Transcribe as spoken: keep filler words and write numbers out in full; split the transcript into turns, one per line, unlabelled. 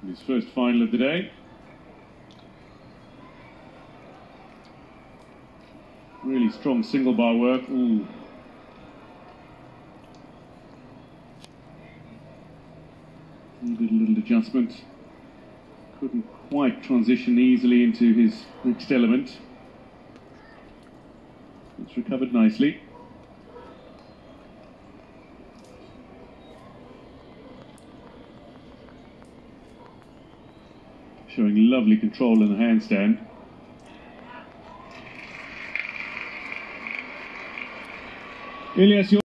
His first final of the day. Really strong single bar work. Ooh. Did a little adjustment. Couldn't quite transition easily into his next element. It's recovered nicely. Showing lovely control in the handstand. Ilyas